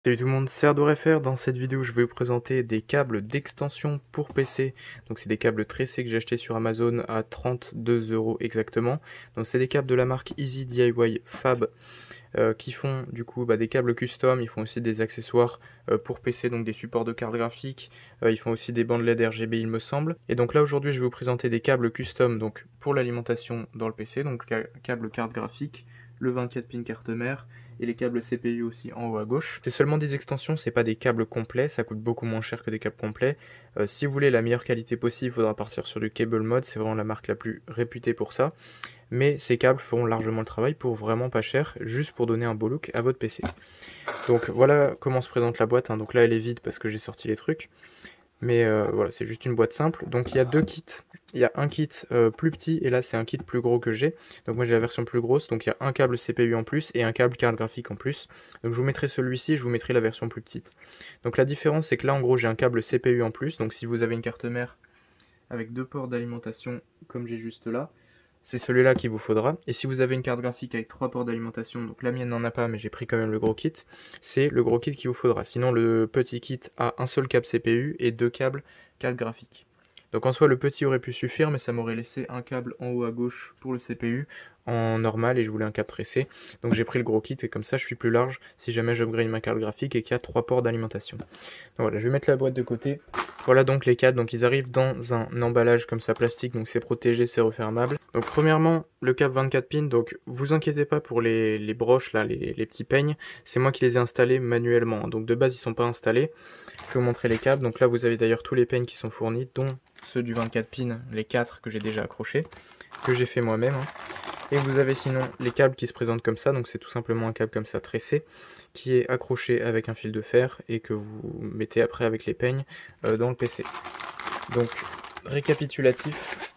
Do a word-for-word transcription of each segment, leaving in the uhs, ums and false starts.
Salut tout le monde, c'est ArdourFR. Dans cette vidéo, je vais vous présenter des câbles d'extension pour P C. Donc c'est des câbles tressés que j'ai achetés sur Amazon à trente-deux euros exactement. Donc c'est des câbles de la marque Easy D I Y Fab euh, qui font du coup bah, des câbles custom. Ils font aussi des accessoires euh, pour P C, donc des supports de cartes graphiques. Euh, ils font aussi des bandes L E D R G B il me semble. Et donc là aujourd'hui je vais vous présenter des câbles custom donc pour l'alimentation dans le P C. Donc câble carte graphique, le vingt-quatre pins carte mère et les câbles C P U aussi en haut à gauche. C'est seulement des extensions, c'est pas des câbles complets, ça coûte beaucoup moins cher que des câbles complets. Euh, si vous voulez la meilleure qualité possible, il faudra partir sur du Cable Mod, c'est vraiment la marque la plus réputée pour ça. Mais ces câbles feront largement le travail pour vraiment pas cher, juste pour donner un beau look à votre P C. Donc voilà comment se présente la boîte, hein. Donc là elle est vide parce que j'ai sorti les trucs. Mais euh, voilà, c'est juste une boîte simple. Donc il y a deux kits. Il y a un kit euh, plus petit et là c'est un kit plus gros que j'ai. Donc moi j'ai la version plus grosse. Donc il y a un câble C P U en plus et un câble carte graphique en plus. Donc je vous mettrai celui-ci, je vous mettrai la version plus petite. Donc la différence c'est que là en gros j'ai un câble C P U en plus. Donc si vous avez une carte mère avec deux ports d'alimentation comme j'ai juste là, c'est celui-là qu'il vous faudra. Et si vous avez une carte graphique avec trois ports d'alimentation, donc la mienne n'en a pas, mais j'ai pris quand même le gros kit, c'est le gros kit qu'il vous faudra. Sinon, le petit kit a un seul câble C P U et deux câbles carte graphique. Donc en soi, le petit aurait pu suffire, mais ça m'aurait laissé un câble en haut à gauche pour le C P U en normal et je voulais un câble tressé. Donc j'ai pris le gros kit et comme ça, je suis plus large si jamais j'upgrade ma carte graphique et qu'il y a trois ports d'alimentation. Donc voilà, je vais mettre la boîte de côté. Voilà donc les câbles, donc ils arrivent dans un emballage comme ça plastique, donc c'est protégé, c'est refermable. Donc premièrement, le câble vingt-quatre pins, donc vous inquiétez pas pour les, les broches là, les, les petits peignes, c'est moi qui les ai installés manuellement, donc de base ils sont pas installés. Je vais vous montrer les câbles, donc là vous avez d'ailleurs tous les peignes qui sont fournis, dont ceux du vingt-quatre pins, les quatre que j'ai déjà accrochés, que j'ai fait moi-même. Hein. Et vous avez sinon les câbles qui se présentent comme ça, donc c'est tout simplement un câble comme ça tressé, qui est accroché avec un fil de fer et que vous mettez après avec les peignes euh, dans le P C. Donc récapitulatif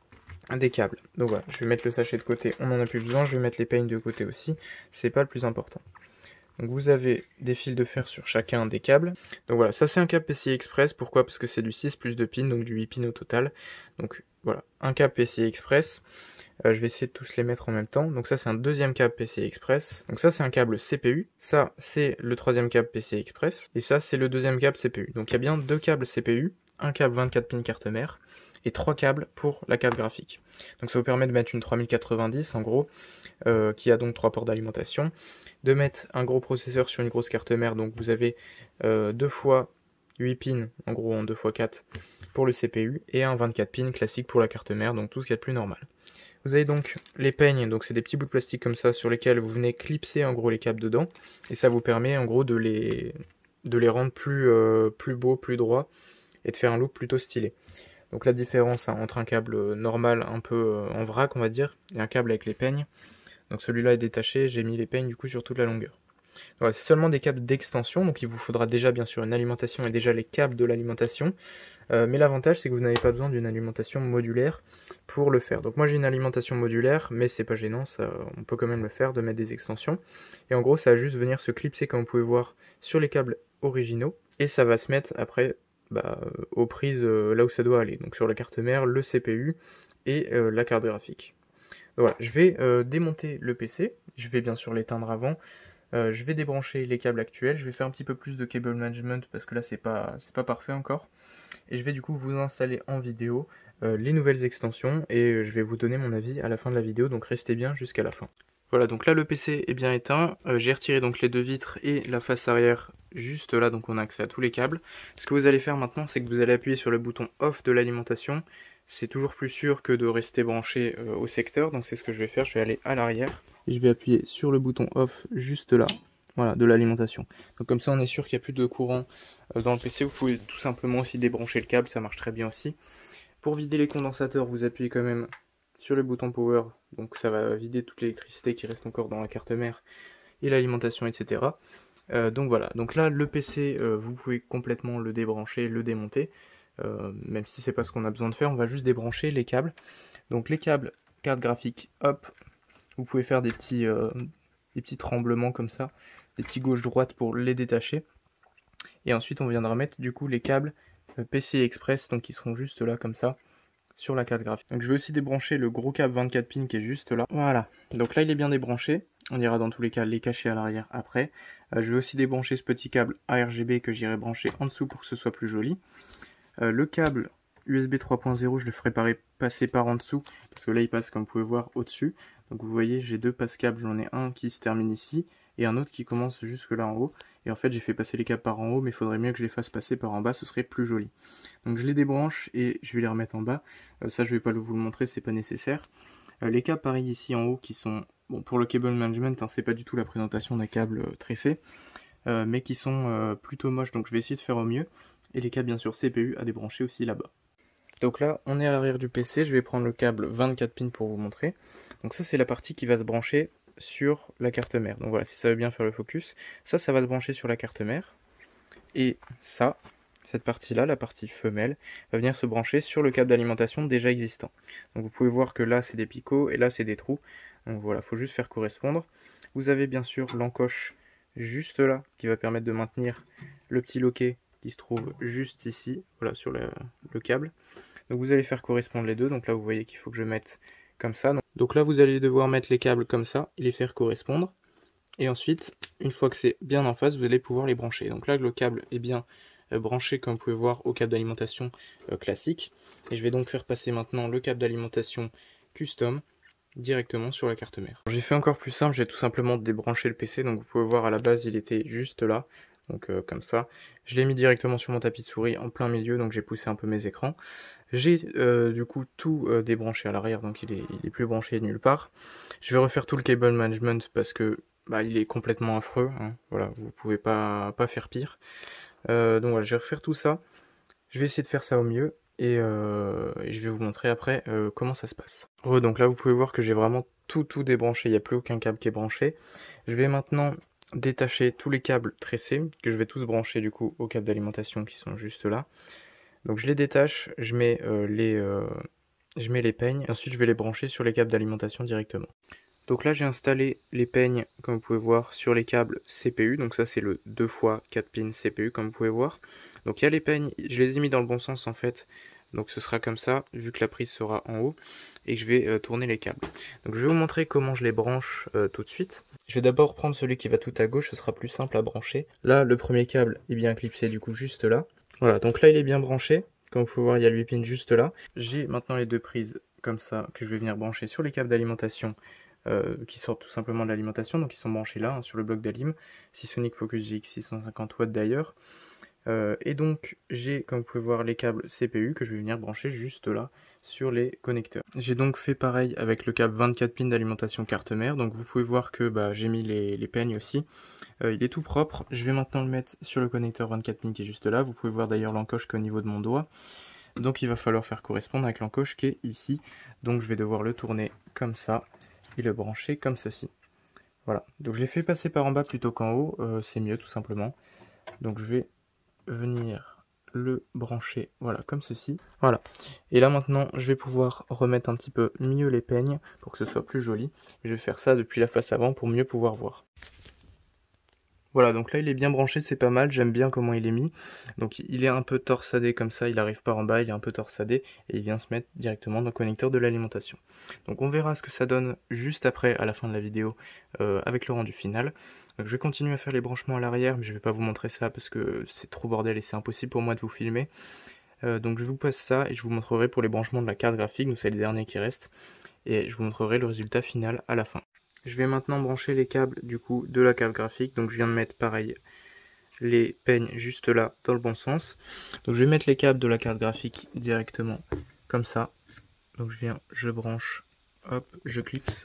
des câbles. Donc voilà, je vais mettre le sachet de côté, on n'en a plus besoin, je vais mettre les peignes de côté aussi, c'est pas le plus important. Donc vous avez des fils de fer sur chacun des câbles. Donc voilà, ça c'est un câble P C I Express, pourquoi? Parce que c'est du six plus deux pins, donc du huit pins au total. Donc voilà, un câble P C I Express. Euh, je vais essayer de tous les mettre en même temps. Donc ça c'est un deuxième câble P C I Express. Donc ça c'est un câble C P U. Ça c'est le troisième câble P C I Express. Et ça c'est le deuxième câble C P U. Donc il y a bien deux câbles C P U, un câble vingt-quatre pins carte mère et trois câbles pour la carte graphique. Donc ça vous permet de mettre une trois mille quatre-vingt-dix en gros, euh, qui a donc trois ports d'alimentation, de mettre un gros processeur sur une grosse carte mère, donc vous avez euh, deux fois huit pins, en gros en deux fois quatre pour le C P U, et un vingt-quatre pins classique pour la carte mère, donc tout ce qu'il y a de plus normal. Vous avez donc les peignes, donc c'est des petits bouts de plastique comme ça sur lesquels vous venez clipser en gros les câbles dedans, et ça vous permet en gros de les, de les rendre plus, euh, plus beaux, plus droits, et de faire un look plutôt stylé. Donc la différence hein, entre un câble normal un peu euh, en vrac on va dire, et un câble avec les peignes. Donc celui-là est détaché, j'ai mis les peignes du coup sur toute la longueur. Voilà, c'est seulement des câbles d'extension, donc il vous faudra déjà bien sûr une alimentation et déjà les câbles de l'alimentation. Euh, mais l'avantage c'est que vous n'avez pas besoin d'une alimentation modulaire pour le faire. Donc moi j'ai une alimentation modulaire, mais c'est pas gênant, ça, on peut quand même le faire, de mettre des extensions. Et en gros ça va juste venir se clipser comme vous pouvez voir sur les câbles originaux, et ça va se mettre après bah, aux prises euh, là où ça doit aller, donc sur la carte mère, le C P U et euh, la carte graphique. Donc voilà, je vais euh, démonter le P C, je vais bien sûr l'éteindre avant, euh, je vais débrancher les câbles actuels, je vais faire un petit peu plus de cable management parce que là c'est pas, c'est pas parfait encore, et je vais du coup vous installer en vidéo euh, les nouvelles extensions et je vais vous donner mon avis à la fin de la vidéo, donc restez bien jusqu'à la fin. Voilà, donc là le P C est bien éteint, euh, j'ai retiré donc les deux vitres et la face arrière juste là, donc on a accès à tous les câbles. Ce que vous allez faire maintenant, c'est que vous allez appuyer sur le bouton off de l'alimentation. C'est toujours plus sûr que de rester branché euh, au secteur, donc c'est ce que je vais faire, je vais aller à l'arrière. Et je vais appuyer sur le bouton off juste là, voilà, de l'alimentation. Donc comme ça on est sûr qu'il n'y a plus de courant euh, dans le P C, vous pouvez tout simplement aussi débrancher le câble, ça marche très bien aussi. Pour vider les condensateurs, vous appuyez quand même sur le bouton power, donc ça va vider toute l'électricité qui reste encore dans la carte mère et l'alimentation, et cetera. Euh, donc voilà, donc là le P C, euh, vous pouvez complètement le débrancher, le démonter, euh, même si c'est pas ce qu'on a besoin de faire, on va juste débrancher les câbles. Donc les câbles carte graphique, hop, vous pouvez faire des petits, euh, des petits tremblements comme ça, des petits gauche-droite pour les détacher. Et ensuite on viendra mettre du coup les câbles euh, P C I Express, donc qui seront juste là comme ça, sur la carte graphique. Donc je vais aussi débrancher le gros câble vingt-quatre pins qui est juste là. Voilà, donc là il est bien débranché. On ira dans tous les cas les cacher à l'arrière après. Euh, je vais aussi débrancher ce petit câble A R G B que j'irai brancher en dessous pour que ce soit plus joli. Euh, le câble U S B trois point zéro, je le ferai passer par en dessous, parce que là il passe comme vous pouvez voir au-dessus. Donc vous voyez, j'ai deux passe-câbles, j'en ai un qui se termine ici, et un autre qui commence jusque là en haut. Et en fait j'ai fait passer les câbles par en haut, mais il faudrait mieux que je les fasse passer par en bas, ce serait plus joli. Donc je les débranche et je vais les remettre en bas. Euh, ça je vais pas vous le montrer, c'est pas nécessaire. Euh, les câbles pareil ici en haut qui sont, bon pour le cable management, hein, c'est pas du tout la présentation d'un câble euh, tressé, euh, mais qui sont euh, plutôt moches, donc je vais essayer de faire au mieux. Et les câbles bien sûr C P U à débrancher aussi là-bas. Donc là on est à l'arrière du P C, je vais prendre le câble vingt-quatre pins pour vous montrer. Donc ça c'est la partie qui va se brancher sur la carte mère. Donc voilà, si ça veut bien faire le focus, ça ça va se brancher sur la carte mère. Et ça, cette partie-là, la partie femelle, va venir se brancher sur le câble d'alimentation déjà existant. Donc vous pouvez voir que là c'est des picots et là c'est des trous. Donc voilà, il faut juste faire correspondre. Vous avez bien sûr l'encoche juste là qui va permettre de maintenir le petit loquet qui se trouve juste ici, voilà, sur le, le câble. Donc vous allez faire correspondre les deux. Donc là vous voyez qu'il faut que je mette comme ça. Donc là vous allez devoir mettre les câbles comme ça et les faire correspondre. Et ensuite, une fois que c'est bien en face, vous allez pouvoir les brancher. Donc là le câble est bien euh, branché comme vous pouvez voir au câble d'alimentation euh, classique. Et je vais donc faire passer maintenant le câble d'alimentation custom directement sur la carte mère. J'ai fait encore plus simple, j'ai tout simplement débranché le P C. Donc vous pouvez voir à la base il était juste là. Donc euh, comme ça, je l'ai mis directement sur mon tapis de souris en plein milieu, donc j'ai poussé un peu mes écrans. J'ai euh, du coup tout euh, débranché à l'arrière, donc il est, il est plus branché nulle part. Je vais refaire tout le cable management parce que bah, il est complètement affreux, hein. Voilà, vous pouvez pas, pas faire pire. Euh, donc voilà, je vais refaire tout ça. Je vais essayer de faire ça au mieux et, euh, et je vais vous montrer après euh, comment ça se passe. Re, donc là vous pouvez voir que j'ai vraiment tout tout débranché, il n'y a plus aucun câble qui est branché. Je vais maintenant détacher tous les câbles tressés, que je vais tous brancher du coup aux câbles d'alimentation qui sont juste là. Donc je les détache, je mets, euh, les, euh, je mets les peignes, et ensuite je vais les brancher sur les câbles d'alimentation directement. Donc là j'ai installé les peignes, comme vous pouvez voir, sur les câbles C P U, donc ça c'est le deux fois quatre pins C P U, comme vous pouvez voir. Donc il y a les peignes, je les ai mis dans le bon sens en fait, donc ce sera comme ça, vu que la prise sera en haut, et que je vais euh, tourner les câbles. Donc je vais vous montrer comment je les branche euh, tout de suite. Je vais d'abord prendre celui qui va tout à gauche, ce sera plus simple à brancher. Là, le premier câble est bien clipsé du coup juste là. Voilà, donc là il est bien branché. Comme vous pouvez voir, il y a le huit pins juste là. J'ai maintenant les deux prises comme ça que je vais venir brancher sur les câbles d'alimentation euh, qui sortent tout simplement de l'alimentation. Donc ils sont branchés là, hein, sur le bloc d'alim. Seasonic Focus G X six cent cinquante watts d'ailleurs. Euh, et donc j'ai, comme vous pouvez voir, les câbles C P U que je vais venir brancher juste là sur les connecteurs. J'ai donc fait pareil avec le câble vingt-quatre pins d'alimentation carte mère. Donc vous pouvez voir que bah, j'ai mis les, les peignes aussi. Euh, il est tout propre. Je vais maintenant le mettre sur le connecteur vingt-quatre pins qui est juste là. Vous pouvez voir d'ailleurs l'encoche qui est au niveau de mon doigt. Donc il va falloir faire correspondre avec l'encoche qui est ici. Donc je vais devoir le tourner comme ça et le brancher comme ceci. Voilà. Donc je l'ai fait passer par en bas plutôt qu'en haut. Euh, c'est mieux tout simplement. Donc je vais venir le brancher, voilà, comme ceci. Voilà. Et là maintenant, je vais pouvoir remettre un petit peu mieux les peignes pour que ce soit plus joli. Je vais faire ça depuis la face avant pour mieux pouvoir voir. Voilà, donc là il est bien branché, c'est pas mal, j'aime bien comment il est mis. Donc il est un peu torsadé comme ça, il arrive par en bas, il est un peu torsadé, et il vient se mettre directement dans le connecteur de l'alimentation. Donc on verra ce que ça donne juste après, à la fin de la vidéo, euh, avec le rendu final. Donc je vais continuer à faire les branchements à l'arrière, mais je vais pas vous montrer ça parce que c'est trop bordel et c'est impossible pour moi de vous filmer. Euh, donc je vous passe ça et je vous montrerai pour les branchements de la carte graphique, donc c'est les derniers qui restent, et je vous montrerai le résultat final à la fin. Je vais maintenant brancher les câbles du coup de la carte graphique. Donc je viens de mettre pareil les peignes juste là dans le bon sens. Donc je vais mettre les câbles de la carte graphique directement comme ça. Donc je viens, je branche, hop, je clipse.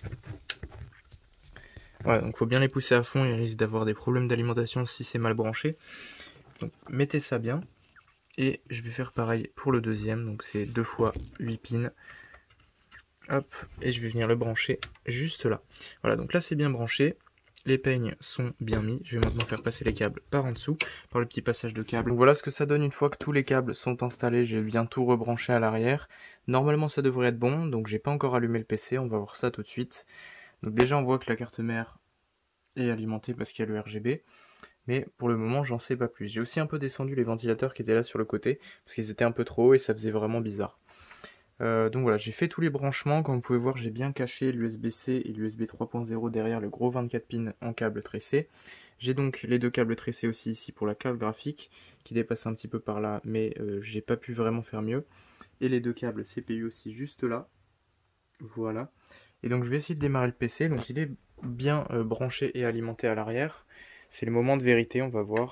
Voilà, donc il faut bien les pousser à fond, il risque d'avoir des problèmes d'alimentation si c'est mal branché. Donc mettez ça bien. Et je vais faire pareil pour le deuxième, donc c'est deux fois huit pins. Hop, et je vais venir le brancher juste là. Voilà, donc là c'est bien branché. Les peignes sont bien mis. Je vais maintenant faire passer les câbles par en dessous, par le petit passage de câble. Donc voilà ce que ça donne une fois que tous les câbles sont installés. J'ai bien tout rebranché à l'arrière. Normalement ça devrait être bon, donc j'ai pas encore allumé le P C. On va voir ça tout de suite. Donc déjà on voit que la carte mère est alimentée parce qu'il y a le R G B. Mais pour le moment j'en sais pas plus. J'ai aussi un peu descendu les ventilateurs qui étaient là sur le côté, parce qu'ils étaient un peu trop hauts et ça faisait vraiment bizarre. Euh, donc voilà, j'ai fait tous les branchements. Comme vous pouvez voir, j'ai bien caché l'U S B-C et l'U S B trois point zéro derrière le gros vingt-quatre pins en câble tressé. J'ai donc les deux câbles tressés aussi ici pour la carte graphique qui dépasse un petit peu par là, mais euh, j'ai pas pu vraiment faire mieux. Et les deux câbles C P U aussi juste là. Voilà. Et donc je vais essayer de démarrer le P C. Donc il est bien euh, branché et alimenté à l'arrière. C'est le moment de vérité, on va voir.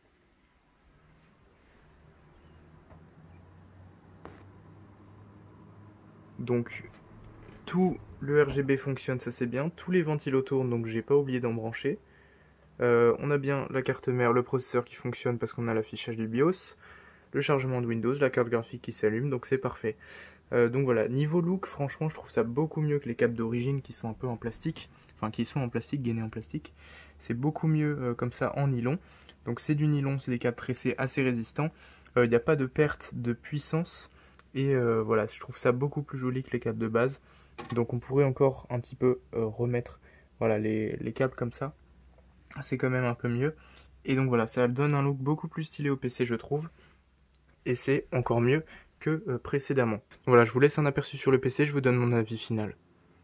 Donc tout le R G B fonctionne, ça c'est bien. Tous les ventilos tournent, donc j'ai pas oublié d'en brancher. Euh, on a bien la carte mère, le processeur qui fonctionne parce qu'on a l'affichage du BIOS, le chargement de Windows, la carte graphique qui s'allume, donc c'est parfait. Euh, donc voilà, niveau look, franchement, je trouve ça beaucoup mieux que les câbles d'origine qui sont un peu en plastique, enfin qui sont en plastique, gainés en plastique. C'est beaucoup mieux euh, comme ça en nylon. Donc c'est du nylon, c'est des câbles tressés assez résistants. Il euh, n'y a pas de perte de puissance. Et euh, voilà, je trouve ça beaucoup plus joli que les câbles de base. Donc on pourrait encore un petit peu euh, remettre voilà, les, les câbles comme ça. C'est quand même un peu mieux. Et donc voilà, ça donne un look beaucoup plus stylé au P C, je trouve. Et c'est encore mieux que euh, précédemment. Voilà, je vous laisse un aperçu sur le P C, je vous donne mon avis final.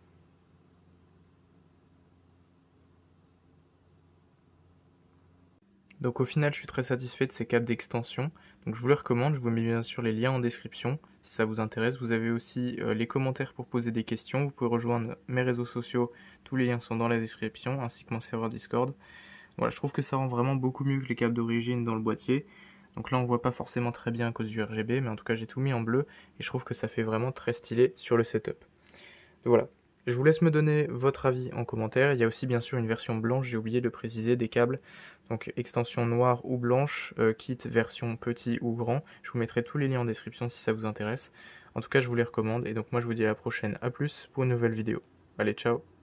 Donc au final, je suis très satisfait de ces câbles d'extension. Donc je vous les recommande, je vous mets bien sûr les liens en description si ça vous intéresse. Vous avez aussi euh, les commentaires pour poser des questions. Vous pouvez rejoindre mes réseaux sociaux, tous les liens sont dans la description, ainsi que mon serveur Discord. Voilà, je trouve que ça rend vraiment beaucoup mieux que les câbles d'origine dans le boîtier. Donc là, on voit pas forcément très bien à cause du R G B, mais en tout cas, j'ai tout mis en bleu et je trouve que ça fait vraiment très stylé sur le setup. Donc voilà. Je vous laisse me donner votre avis en commentaire. Il y a aussi bien sûr une version blanche, j'ai oublié de préciser, des câbles. Donc extension noire ou blanche, euh, kit version petit ou grand. Je vous mettrai tous les liens en description si ça vous intéresse. En tout cas, je vous les recommande. Et donc moi, je vous dis à la prochaine. A plus pour une nouvelle vidéo. Allez, ciao!